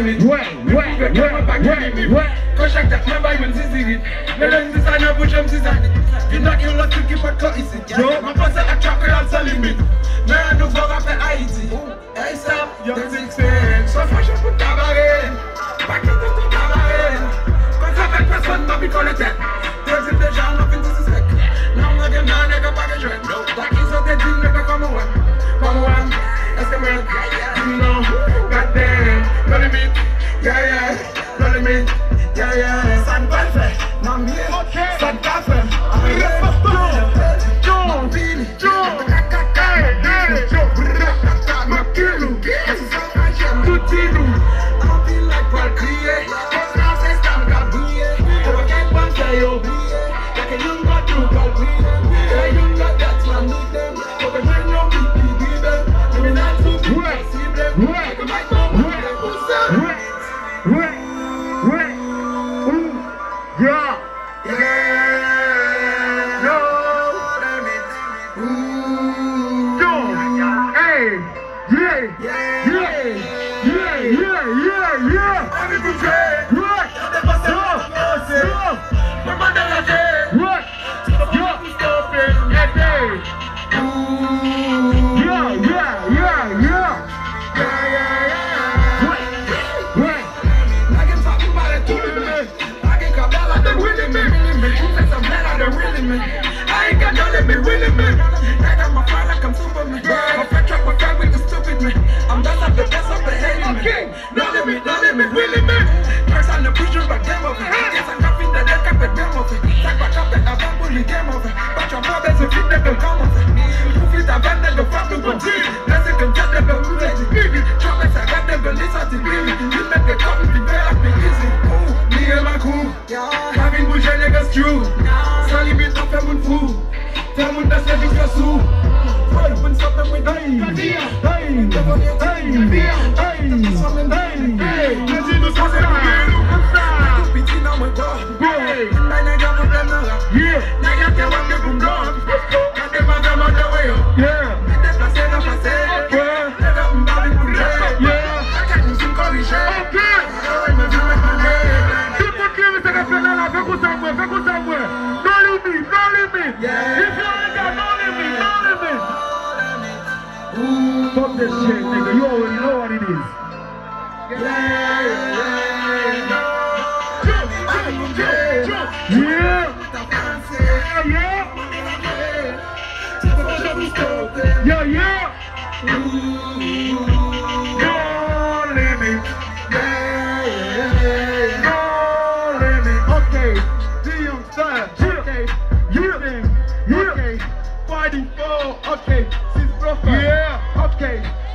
limit. Quand chaque date m'a baillé une zizigit. Mais là c'est ça n'a pas jamais zizigit. V'in a qui l'a tout qui pas de quoi ici. Yo, ma pensée à cap là sans limite. Mais un nouveau rappel Haïti. Hey ça, Young16. Sois franchement pour cabaret. Pas que dans ton cabaret. Quand ça fait personne m'a piqué la tête. Deuxième déjà on a fait tout sec. Là on a des mains n'est pas que jouer. Là qui sont des dignes n'est pas comme moi. Comme moi. Est-ce que moi? Non. Goddamn. No limit. Yeah. No limit. Yeah. Ça ne va le faire. Non mieux. Ça ne va faire. John. Billy. John. Maquille. Tout est nous. On feel like Paul Crier. Qu'est-ce qu'on sait, ça me garde briller. On va qu'être bon, c'est oublié. Like a young got to Paul Crier. Yeah, young got that's my nickname. For the man, no big people. Let me not too big. Like a mic bomb. Yeah. No. Yo. Hey. Yeah. I ain't got no limit, really man. I got my fire like I'm Superman. My fat truck, my fat with the stupid man. I'm best of the hating man. No limit, really man. First on the pusher, but game over. Yes, I'm not fit that I can't put them over. Take my cup and I'm bully game over. But your mother is a fit that will come over. Who fit a van that will fuck to go deep. Let's take a jet that will move like the baby. Trumpets, I got them, but listen to me. You make the coffee be very easy. Me and my crew. Having bougé les gars true. Sans limite, on fait mon fou. Fais mon danser jusqu'à sous. Hey, when something with hey. Fuck this shit, nigga. You already know what it is. Okay, the young style. Okay, fighting for. Okay, since brother. Yeah. Okay.